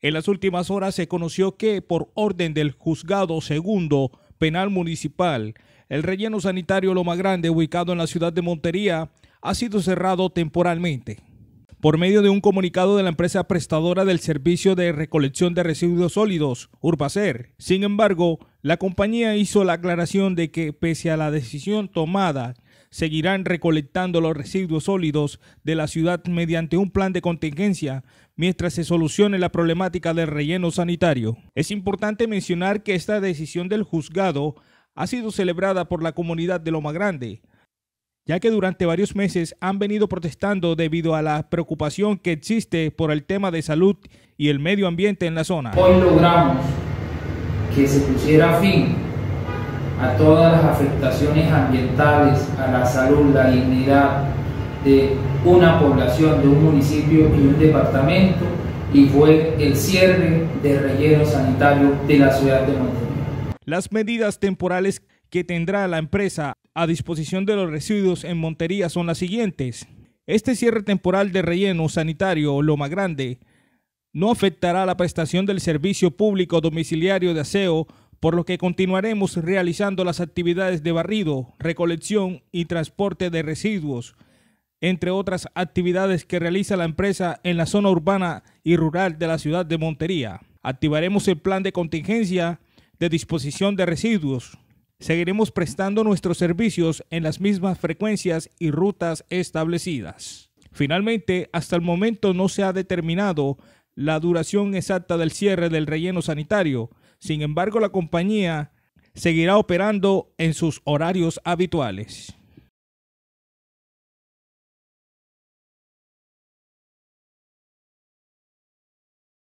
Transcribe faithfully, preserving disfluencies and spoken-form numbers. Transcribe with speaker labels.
Speaker 1: En las últimas horas se conoció que, por orden del Juzgado Segundo Penal Municipal, el relleno sanitario Loma Grande, ubicado en la ciudad de Montería, ha sido cerrado temporalmente. Por medio de un comunicado de la empresa prestadora del servicio de recolección de residuos sólidos, Urbacer. Sin embargo, la compañía hizo la aclaración de que, pese a la decisión tomada, seguirán recolectando los residuos sólidos de la ciudad mediante un plan de contingencia mientras se solucione la problemática del relleno sanitario. Es importante mencionar que esta decisión del juzgado ha sido celebrada por la comunidad de Loma Grande, ya que durante varios meses han venido protestando debido a la preocupación que existe por el tema de salud y el medio ambiente en la zona.
Speaker 2: Hoy logramos que se pusiera fin a todas las afectaciones ambientales, a la salud, la dignidad de una población, de un municipio y un departamento, y fue el cierre del relleno sanitario de la ciudad de Montería.
Speaker 1: Las medidas temporales que tendrá la empresa a disposición de los residuos en Montería son las siguientes. Este cierre temporal de relleno sanitario Loma Grande no afectará la prestación del servicio público domiciliario de aseo, por lo que continuaremos realizando las actividades de barrido, recolección y transporte de residuos, entre otras actividades que realiza la empresa en la zona urbana y rural de la ciudad de Montería. Activaremos el plan de contingencia de disposición de residuos. Seguiremos prestando nuestros servicios en las mismas frecuencias y rutas establecidas. Finalmente, hasta el momento no se ha determinado la duración exacta del cierre del relleno sanitario. Sin embargo, la compañía seguirá operando en sus horarios habituales.